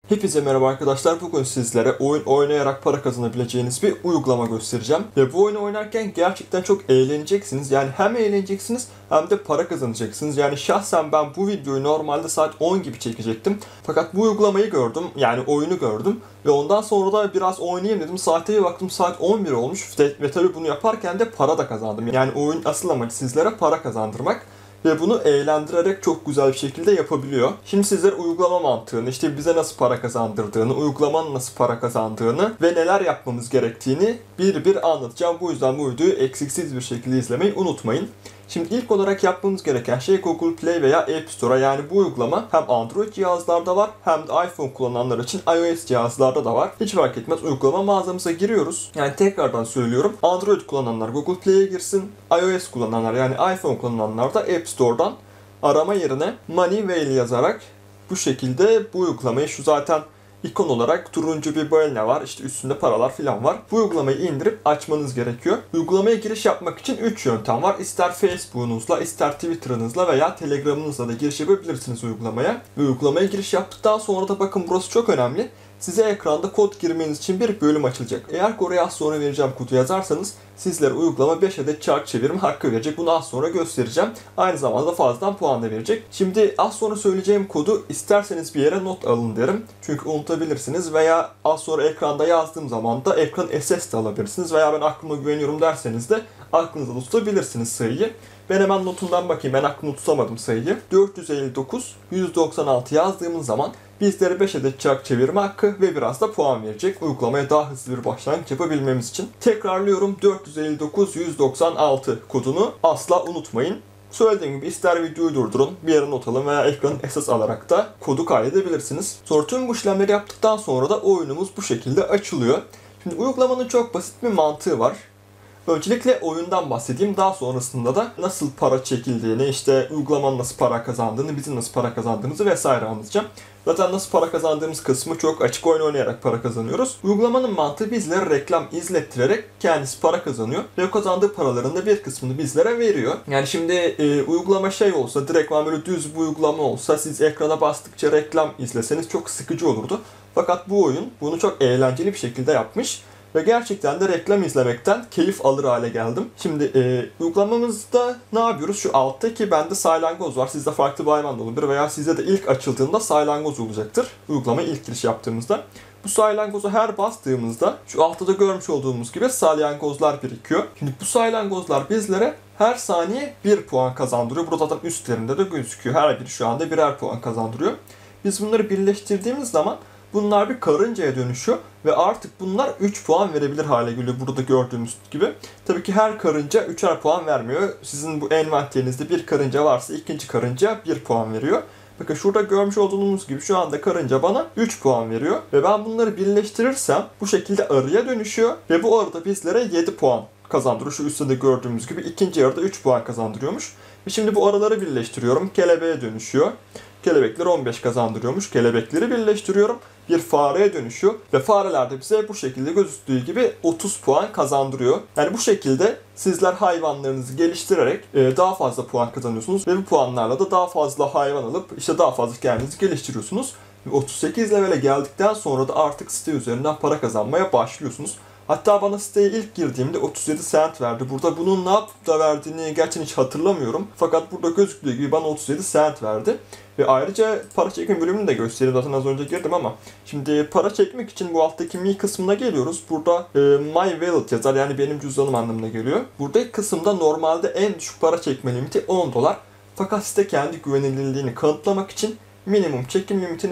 Hepinize merhaba arkadaşlar. Bugün sizlere oyun oynayarak para kazanabileceğiniz bir uygulama göstereceğim. Ve bu oyunu oynarken gerçekten çok eğleneceksiniz. Yani hem eğleneceksiniz hem de para kazanacaksınız. Yani şahsen ben bu videoyu normalde saat 10 gibi çekecektim. Fakat bu uygulamayı gördüm. Yani oyunu gördüm. Ve ondan sonra da biraz oynayayım dedim. Saate bir baktım, saat 11 olmuş. Ve tabii bunu yaparken de para da kazandım. Yani oyun asıl amacı sizlere para kazandırmak. Ve bunu eğlendirerek çok güzel bir şekilde yapabiliyor. Şimdi sizlere uygulama mantığını, işte bize nasıl para kazandırdığını, uygulamanın nasıl para kazandığını ve neler yapmamız gerektiğini bir bir anlatacağım. Bu yüzden bu videoyu eksiksiz bir şekilde izlemeyi unutmayın. Şimdi ilk olarak yapmamız gereken şey Google Play veya App Store'a, yani bu uygulama hem Android cihazlarda var hem de iPhone kullananlar için iOS cihazlarda da var. Hiç fark etmez, uygulama mağazamıza giriyoruz. Yani tekrardan söylüyorum, Android kullananlar Google Play'e girsin, iOS kullananlar yani iPhone kullananlar da App Store'dan arama yerine Moneyvale yazarak bu şekilde bu uygulamayı, şu zaten İkon olarak turuncu bir balina var. İşte üstünde paralar falan var. Bu uygulamayı indirip açmanız gerekiyor. Uygulamaya giriş yapmak için 3 yöntem var. İster Facebook'unuzla, ister Twitter'ınızla veya Telegram'ınızla da giriş yapabilirsiniz uygulamaya. Ve uygulamaya giriş yaptıktan sonra da bakın, burası çok önemli. Size ekranda kod girmeniz için bir bölüm açılacak. Eğer oraya az sonra vereceğim kodu yazarsanız sizlere uygulama 5 adet çark çevirme hakkı verecek. Bunu az sonra göstereceğim. Aynı zamanda fazladan puan da verecek. Şimdi az sonra söyleyeceğim kodu isterseniz bir yere not alın derim. Çünkü unutabilirsiniz veya az sonra ekranda yazdığım zaman da ekran SS de alabilirsiniz. Veya ben aklıma güveniyorum derseniz de aklınızda tutabilirsiniz sayıyı. Ben hemen notumdan bakayım. Ben aklımda tutamadım sayıyı. 459 196 yazdığımız zaman bizlere 5 adet çark çevirme hakkı ve biraz da puan verecek. Uygulamaya daha hızlı bir başlangıç yapabilmemiz için. Tekrarlıyorum, 459 196 kodunu asla unutmayın. Söylediğim gibi ister videoyu durdurun, bir yere not alın veya ekranın esas alarak da kodu kaydedebilirsiniz. Sonra tüm bu işlemleri yaptıktan sonra da oyunumuz bu şekilde açılıyor. Şimdi uygulamanın çok basit bir mantığı var. Öncelikle oyundan bahsedeyim. Daha sonrasında da nasıl para çekildiğini, işte uygulamanın nasıl para kazandığını, bizim nasıl para kazandığımızı vesaire anlatacağım. Zaten nasıl para kazandığımız kısmı çok açık, oyun oynayarak para kazanıyoruz. Uygulamanın mantığı bizlere reklam izlettirerek kendisi para kazanıyor. Ve o kazandığı paraların da bir kısmını bizlere veriyor. Yani şimdi uygulama şey olsa, direktman böyle düz bir uygulama olsa, siz ekrana bastıkça reklam izleseniz çok sıkıcı olurdu. Fakat bu oyun bunu çok eğlenceli bir şekilde yapmış. Ve gerçekten de reklam izlemekten keyif alır hale geldim. Şimdi uygulamamızda ne yapıyoruz? Şu altta ki bende salyangoz var. Sizde farklı bir hayvan da olabilir veya sizde de ilk açıldığında salyangoz olacaktır. Uygulamaya ilk giriş yaptığımızda. Bu salyangozu her bastığımızda şu altta da görmüş olduğumuz gibi salyangozlar birikiyor. Şimdi bu salyangozlar bizlere her saniye 1 puan kazandırıyor. Burada zaten üstlerinde de gözüküyor. Her biri şu anda birer puan kazandırıyor. Biz bunları birleştirdiğimiz zaman bunlar bir karıncaya dönüşüyor ve artık bunlar 3 puan verebilir hale geliyor burada gördüğümüz gibi. Tabii ki her karınca 3'er puan vermiyor. Sizin bu envanterinizde bir karınca varsa ikinci karınca 1 puan veriyor. Bakın şurada görmüş olduğunuz gibi şu anda karınca bana 3 puan veriyor. Ve ben bunları birleştirirsem bu şekilde arıya dönüşüyor. Ve bu arada bizlere 7 puan kazandırıyor. Şu üstte de gördüğümüz gibi ikinci yarıda 3 puan kazandırıyormuş. Ve şimdi bu arıları birleştiriyorum. Kelebeğe dönüşüyor. Kelebekler 15 kazandırıyormuş. Kelebekleri birleştiriyorum. Bir fareye dönüşüyor. Ve fareler de bize bu şekilde gözüktüğü gibi 30 puan kazandırıyor. Yani bu şekilde sizler hayvanlarınızı geliştirerek daha fazla puan kazanıyorsunuz. Ve bu puanlarla da daha fazla hayvan alıp işte daha fazla kendinizi geliştiriyorsunuz. Ve 38 levele geldikten sonra da artık site üzerinden para kazanmaya başlıyorsunuz. Hatta bana siteye ilk girdiğimde 37 cent verdi. Burada bunun ne yapıp da verdiğini gerçekten hiç hatırlamıyorum. Fakat burada gözüktüğü gibi bana 37 cent verdi. Ve ayrıca para çekme bölümünü de göstereyim. Zaten az önce girdim ama. Şimdi para çekmek için bu alttaki Mi kısmına geliyoruz. Burada My Wallet yazar, yani benim cüzdanım anlamına geliyor. Buradaki kısımda normalde en düşük para çekme limiti 10 dolar. Fakat site kendi güvenilirliğini kanıtlamak için minimum çekim limitini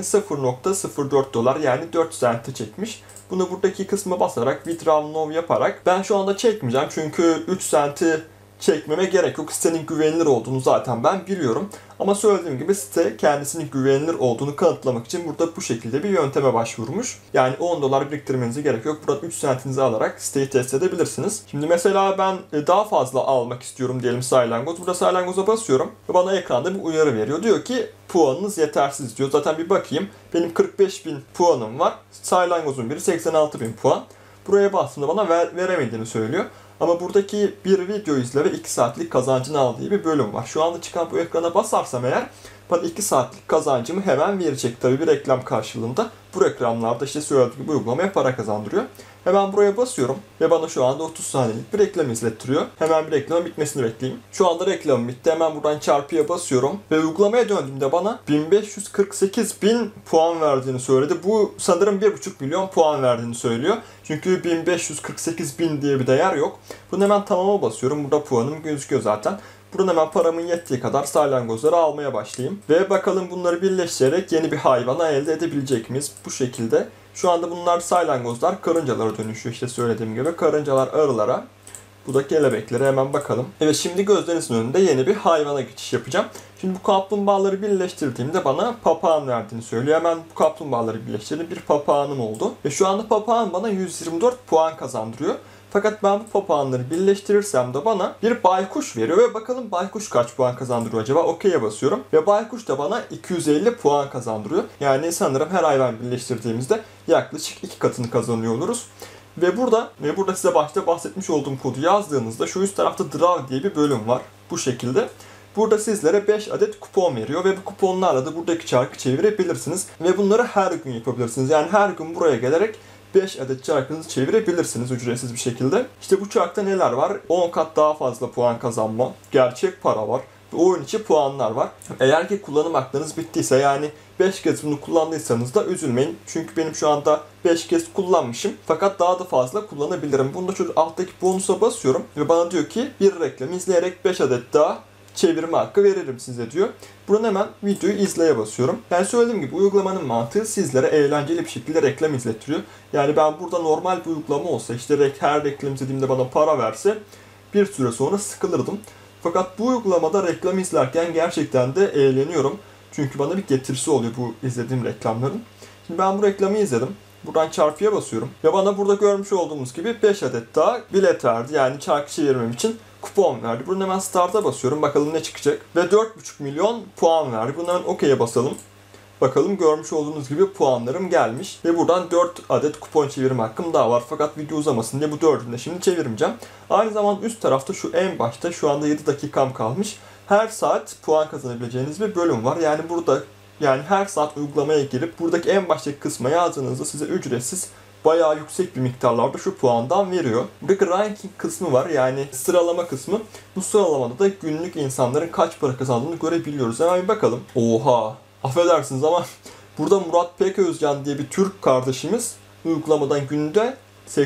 0.04 dolar, yani 4 cent'e çekmiş. Bunu buradaki kısma basarak withdraw now yaparak ben şu anda çekmeyeceğim çünkü 3 centi çekmeme gerek yok. Sitenin güvenilir olduğunu zaten ben biliyorum. Ama söylediğim gibi site kendisinin güvenilir olduğunu kanıtlamak için burada bu şekilde bir yönteme başvurmuş. Yani 10 dolar biriktirmenize gerek yok. Burada 3 centinizi alarak siteyi test edebilirsiniz. Şimdi mesela ben daha fazla almak istiyorum diyelim salyangoz. Burada salyangoza basıyorum ve bana ekranda bir uyarı veriyor. Diyor ki puanınız yetersiz diyor. Zaten bir bakayım. Benim 45.000 puanım var. Salyangozun biri 86.000 puan. Buraya bastığımda bana veremediğini söylüyor. Ama buradaki bir video izle ve 2 saatlik kazancını al diye bir bölüm var. Şu anda çıkan bu ekrana basarsam eğer bana 2 saatlik kazancımı hemen verecek tabii bir reklam karşılığında. Bu reklamlarda işte söylediğim gibi uygulamaya para kazandırıyor. Hemen buraya basıyorum ve bana şu anda 30 saniyelik bir reklam izlettiriyor. Hemen bir reklamın bitmesini bekleyeyim. Şu anda reklamım bitti. Hemen buradan çarpıya basıyorum. Ve uygulamaya döndüğümde bana 1548.000 puan verdiğini söyledi. Bu sanırım 1,5 milyon puan verdiğini söylüyor. Çünkü 1548.000 diye bir değer yok. Bunu hemen tamama basıyorum. Burada puanım gözüküyor zaten. Buradan hemen paramın yettiği kadar salyangozları almaya başlayayım. Ve bakalım bunları birleştirerek yeni bir hayvana elde edebilecek miyiz? Bu şekilde. Şu anda bunlar salyangozlar karıncalara dönüşüyor. İşte söylediğim gibi karıncalar arılara. Bu da kelebeklere, hemen bakalım. Evet, şimdi gözlerinizin önünde yeni bir hayvana geçiş yapacağım. Şimdi bu kaplumbağaları birleştirdiğimde bana papağan verdiğini söylüyor. Hemen bu kaplumbağaları birleştirdim. Bir papağanım oldu. Ve şu anda papağan bana 124 puan kazandırıyor. Fakat ben bu papağanları birleştirirsem de bana bir baykuş veriyor ve bakalım baykuş kaç puan kazandırıyor acaba? Okey'e basıyorum ve baykuş da bana 250 puan kazandırıyor. Yani sanırım her hayvan birleştirdiğimizde yaklaşık 2 katını kazanıyor oluruz. Ve burada size başta bahsetmiş olduğum kodu yazdığınızda şu üst tarafta Draw diye bir bölüm var. Bu şekilde. Burada sizlere 5 adet kupon veriyor ve bu kuponlarla da buradaki çarkı çevirebilirsiniz. Ve bunları her gün yapabilirsiniz. Yani her gün buraya gelerek 5 adet çarkınızı çevirebilirsiniz ücretsiz bir şekilde. İşte bu çarkta neler var? 10 kat daha fazla puan kazanma, gerçek para var ve oyun içi puanlar var. Eğer ki kullanım haklarınız bittiyse, yani 5 kez bunu kullandıysanız da üzülmeyin. Çünkü benim şu anda 5 kez kullanmışım. Fakat daha da fazla kullanabilirim. Bunda şu alttaki bonusa basıyorum ve bana diyor ki bir reklam izleyerek 5 adet daha çevirme hakkı veririm size diyor. Buradan hemen videoyu izleye basıyorum. Yani söylediğim gibi uygulamanın mantığı sizlere eğlenceli bir şekilde reklam izlettiriyor. Yani ben burada normal bir uygulama olsa, işte her reklam izlediğimde bana para verse bir süre sonra sıkılırdım. Fakat bu uygulamada reklam izlerken gerçekten de eğleniyorum. Çünkü bana bir getirisi oluyor bu izlediğim reklamların. Şimdi ben bu reklamı izledim. Buradan çarpıya basıyorum. Ve bana burada görmüş olduğumuz gibi 5 adet daha bilet verdi. Yani çarkı çevirmem için kupon verdi. Buradan hemen Start'a basıyorum. Bakalım ne çıkacak. Ve 4,5 milyon puan verdi. Bundan OK'ye basalım. Bakalım, görmüş olduğunuz gibi puanlarım gelmiş. Ve buradan 4 adet kupon çevirme hakkım daha var. Fakat video uzamasın diye bu 4'ünü de şimdi çevirmeyeceğim. Aynı zamanda üst tarafta şu en başta şu anda 7 dakikam kalmış. Her saat puan kazanabileceğiniz bir bölüm var. Yani burada her saat uygulamaya girip buradaki en baştaki kısma yazdığınızda size ücretsiz bayağı yüksek bir miktarlarda şu puandan veriyor. Buradaki ranking kısmı var, yani sıralama kısmı. Bu sıralamada da günlük insanların kaç para kazandığını görebiliyoruz. Hemen bir bakalım. Oha! Affedersiniz ama burada Murat Peközcan diye bir Türk kardeşimiz uygulamadan günde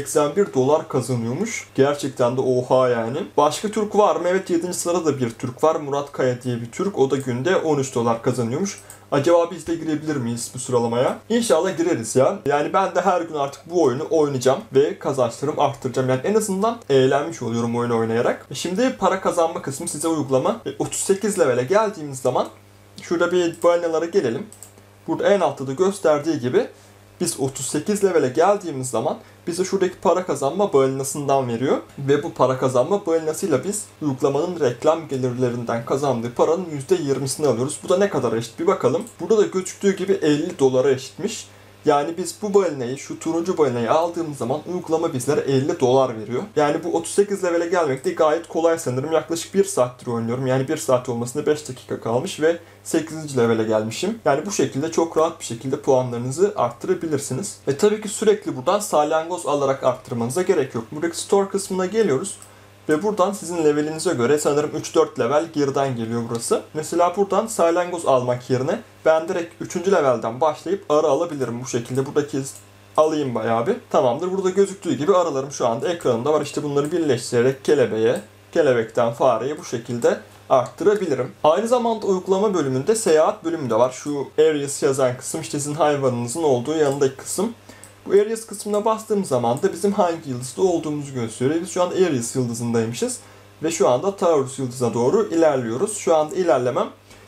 81 dolar kazanıyormuş. Gerçekten de oha yani. Başka Türk var mı? Evet, 7. sırada da bir Türk var. Murat Kaya diye bir Türk. O da günde 13 dolar kazanıyormuş. Acaba biz de girebilir miyiz bu sıralamaya? İnşallah gireriz ya. Yani ben de her gün artık bu oyunu oynayacağım ve kazançlarımı arttıracağım. Yani en azından eğlenmiş oluyorum oyunu oynayarak. Şimdi para kazanma kısmı size uygulama. 38 level'e geldiğimiz zaman şurada bir balinalara gelelim. Burada en altta da gösterdiği gibi biz 38 level'e geldiğimiz zaman bize şuradaki para kazanma balinasından veriyor. Ve bu para kazanma balinasıyla biz uygulamanın reklam gelirlerinden kazandığı paranın %20'sini alıyoruz. Bu da ne kadar eşit bir bakalım. Burada da gözüktüğü gibi 50 dolara eşitmiş. Yani biz bu balinayı, şu turuncu balinayı aldığımız zaman uygulama bizlere 50 dolar veriyor. Yani bu 38 level'e gelmek de gayet kolay sanırım. Yaklaşık 1 saattir oynuyorum. Yani 1 saat olmasına 5 dakika kalmış ve 8. level'e gelmişim. Yani bu şekilde çok rahat bir şekilde puanlarınızı arttırabilirsiniz. Ve tabii ki sürekli buradan salyangoz alarak arttırmanıza gerek yok. Buradaki store kısmına geliyoruz. Ve buradan sizin levelinize göre sanırım 3-4 level geriden geliyor burası. Mesela buradan salyangoz almak yerine ben direkt 3. levelden başlayıp arı alabilirim bu şekilde. Buradaki alayım bayağı bir. Tamamdır. Burada gözüktüğü gibi arılarım şu anda ekranımda var. İşte bunları birleştirerek kelebeğe, kelebekten fareye bu şekilde arttırabilirim. Aynı zamanda uygulama bölümünde seyahat bölümü de var. Şu Areas yazan kısım, işte sizin hayvanınızın olduğu yanındaki kısım. Bu Areas kısmına bastığım zaman da bizim hangi yıldızda olduğumuzu gösteriyor. Biz şu anda Areas yıldızındaymışız. Ve şu anda Taurus yıldızına doğru ilerliyoruz. Şu anda ilerlemem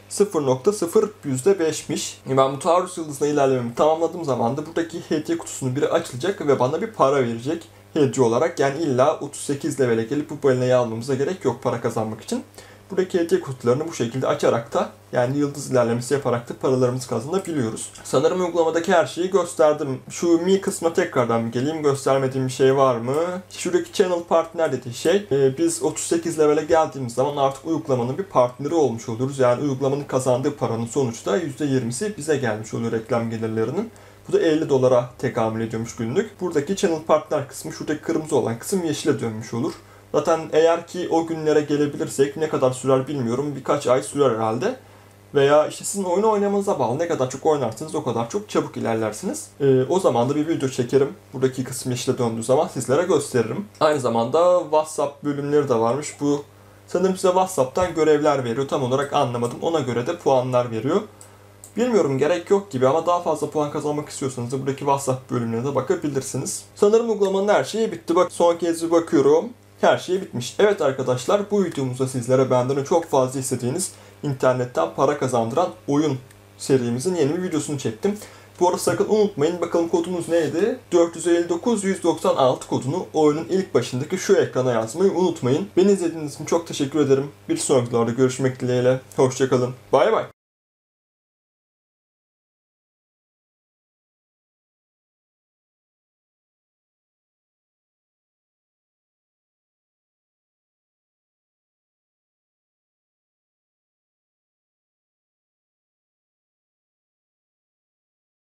0,0 %5'miş. Ben bu Taurus yıldızına ilerlememi tamamladığım zaman da buradaki hediye kutusunun biri açılacak ve bana bir para verecek hediye olarak. Yani illa 38 level'e gelip bu balinayı almamıza gerek yok para kazanmak için. buradaki hediye kutularını bu şekilde açarak da yani yıldız ilerlemesi yaparak da paralarımızı kazanabiliyoruz. Sanırım uygulamadaki her şeyi gösterdim. Şu Mi kısmına tekrardan bir geleyim. Göstermediğim bir şey var mı? Şuradaki channel partner dediği şey. Biz 38 level'e geldiğimiz zaman artık uygulamanın bir partneri olmuş oluruz. Yani uygulamanın kazandığı paranın sonuçta %20'si bize gelmiş oluyor reklam gelirlerinin. Bu da 50 dolara tekamül ediyormuş günlük. Buradaki channel partner kısmı, şuradaki kırmızı olan kısım yeşile dönmüş olur. Zaten eğer ki o günlere gelebilirsek ne kadar sürer bilmiyorum. Birkaç ay sürer herhalde. Veya işte sizin oyunu oynamanıza bağlı. Ne kadar çok oynarsanız o kadar çok çabuk ilerlersiniz. O zaman da bir video çekerim. Buradaki kısım yeşile döndüğü zaman sizlere gösteririm. Aynı zamanda WhatsApp bölümleri de varmış. Bu sanırım size WhatsApp'tan görevler veriyor. Tam olarak anlamadım. Ona göre de puanlar veriyor. Bilmiyorum, gerek yok gibi ama daha fazla puan kazanmak istiyorsanız da buradaki WhatsApp bölümlerine de bakabilirsiniz. Sanırım uygulamanın her şeyi bitti. Bak, son kez bir bakıyorum. Her şey bitmiş. Evet arkadaşlar, bu videomuzda sizlere benden çok fazla istediğiniz internetten para kazandıran oyun serimizin yeni bir videosunu çektim. Bu arada sakın unutmayın, bakalım kodumuz neydi? 459-196 kodunu oyunun ilk başındaki şu ekrana yazmayı unutmayın. Beni izlediğiniz için çok teşekkür ederim. Bir sonraki videoda görüşmek dileğiyle. Hoşçakalın. Bay bay.